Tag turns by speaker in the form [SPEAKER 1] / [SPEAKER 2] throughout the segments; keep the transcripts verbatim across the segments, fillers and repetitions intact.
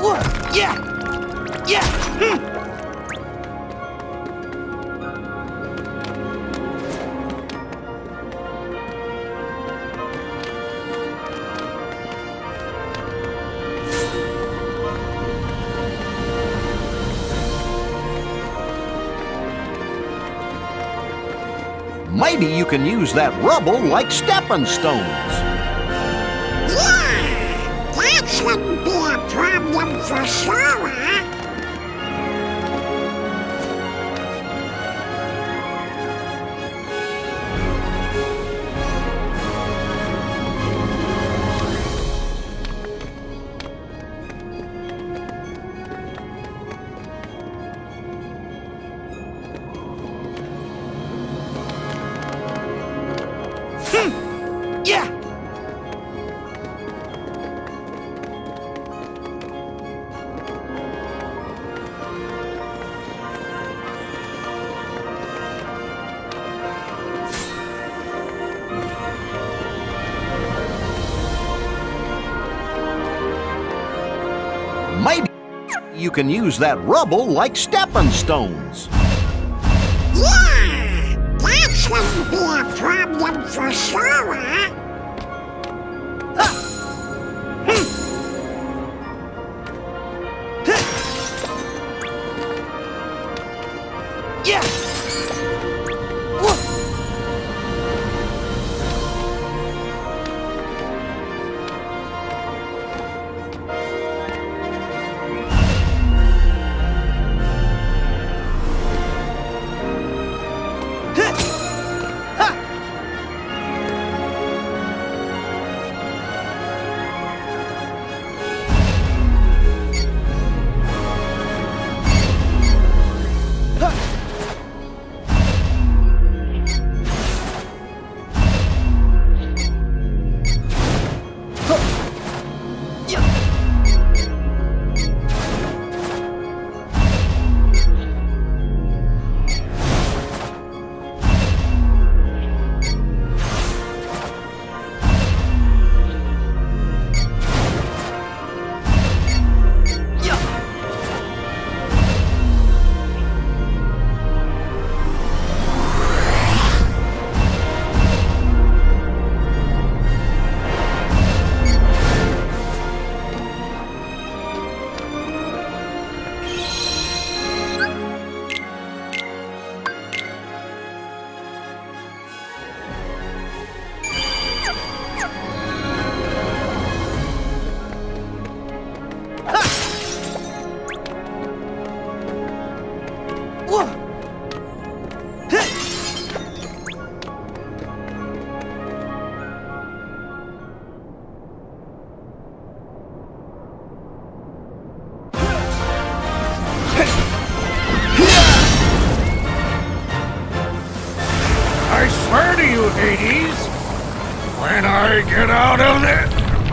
[SPEAKER 1] Yeah! Yeah! Hmm.
[SPEAKER 2] Maybe you can use that rubble like stepping stones.
[SPEAKER 3] Yeah! That shouldn't be a problem for Sora.
[SPEAKER 1] Yeah!
[SPEAKER 2] Maybe you can use that rubble like stepping stones.
[SPEAKER 3] Yeah! That shouldn't be a problem for Sora.
[SPEAKER 1] Yeah!
[SPEAKER 4] I swear to you, Hades, when I get out of there...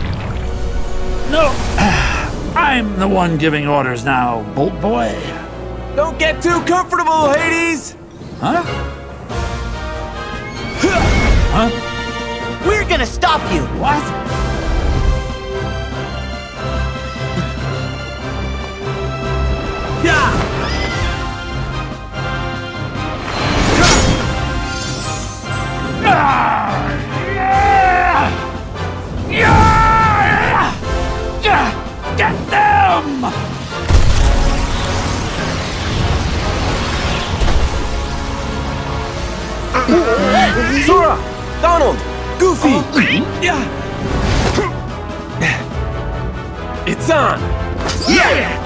[SPEAKER 5] No, I'm the one giving orders now, Bolt Boy.
[SPEAKER 1] Don't get too comfortable, Hades!
[SPEAKER 5] Huh? Huh?
[SPEAKER 1] We're gonna stop you!
[SPEAKER 5] What?
[SPEAKER 1] Yeah!
[SPEAKER 5] Get them!
[SPEAKER 1] Sora! Donald! Goofy!
[SPEAKER 5] Yeah!
[SPEAKER 1] It's on!
[SPEAKER 5] Yeah!